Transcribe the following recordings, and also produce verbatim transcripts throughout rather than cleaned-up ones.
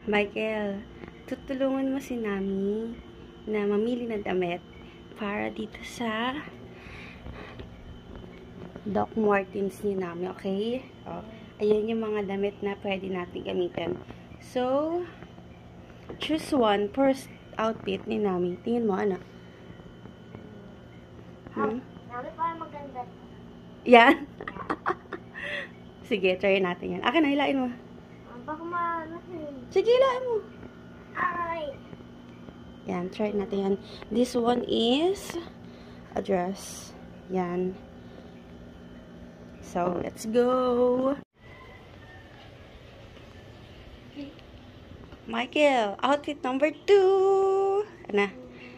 Michael, tutulungan mo si Nami na mamili ng damit para dito sa Doc Martens ni Nami, okay? Oh, ayan yung mga damit na pwede natin gamitin. So, choose one. First outfit ni Nami. Tingin mo, ano? Hmm? Nami, parang maganda. Yan? Sige, try natin yan. Akin na, hilain mo. Baka maano. Sige, hilain mo. Ay! Yan, try natin yan. This one is a dress. Yan. So, let's go. Michael, outfit number two. Ano?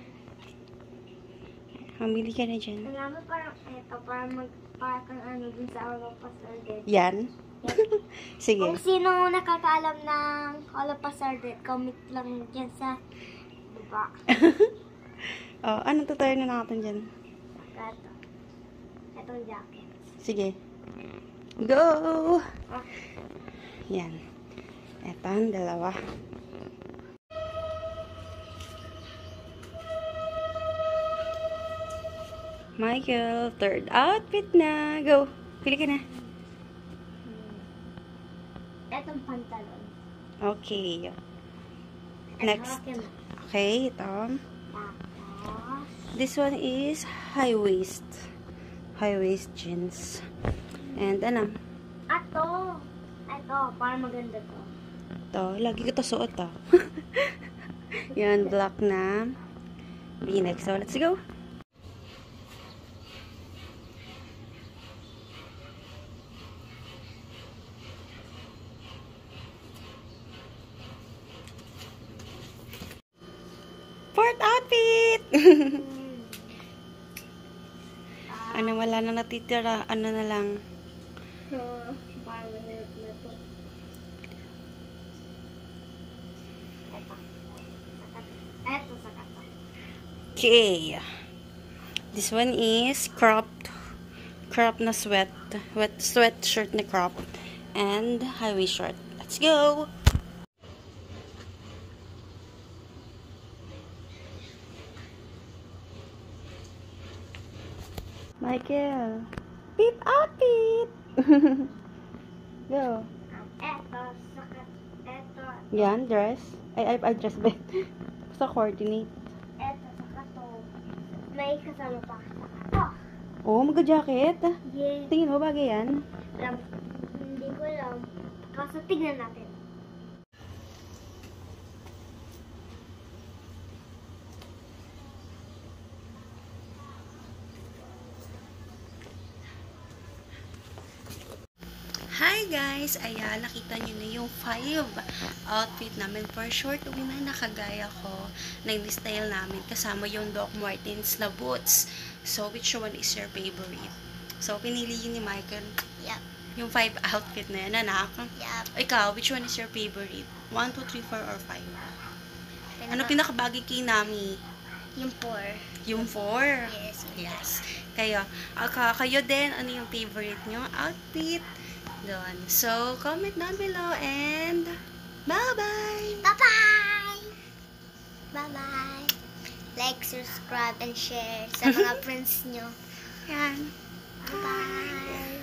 Mamili ka na dyan. Nami, parang eto, parang mag, parang kang ano dun sa Holopass. Yan. Sige. Kung sino nakakaalam ng Holopass, comment lang dyan sa baba. Oh, anong tutuloy na natin dyan? Ito. Itong jacket. Sige. Go! Oh. Yan. Eto ang dalawa. Michael, third outfit na. Go. Pili ka na. Itong pantalon. Okay. Next. Okay, ito. This one is high waist. High waist jeans. And ano? Ato. Ito, parang maganda to. Ito, lagi ko ito suot ah. Yan, black na V-neck. So, let's go. Fourth outfit! Ano, wala na natitira. Ano na lang. Uh, parang mahirap na to. Eto. Eto sa kata. Okay. This one is cropped. Crop na sweat. Wet sweatshirt na crop. And high-waist short. Let's go! Michael, fifth outfit! Go. Eto, sakat. Eto. Yan, dress. Ay, ay, ay, dress ba? Sa coordinate. Eto, sakat to. May kasama pa. Sakat. Oh, magka-jacket. Yeah. Tingin mo, bagay yan? Alam, hindi ko alam. Kaso tignan natin. Hi guys! Ayan, nakita nyo na yung five outfit namin for short women na kagaya ko na style namin kasama yung Doc Martens na boots. So, which one is your favorite? So, pinili yun ni Michael. Yup. Yung five outfit na yan, anak. Yup. Ikaw, which one is your favorite? one, two, three, four, or five? Ano pinakabagay kay Nami? Yung four. Yung four? Yes. Yes. Kayo, aka, kayo din, ano yung favorite nyo outfit? Doon. So, comment down below and bye-bye! Bye-bye! Bye-bye! Like, subscribe, and share sa mga friends nyo. Yan. Bye-bye!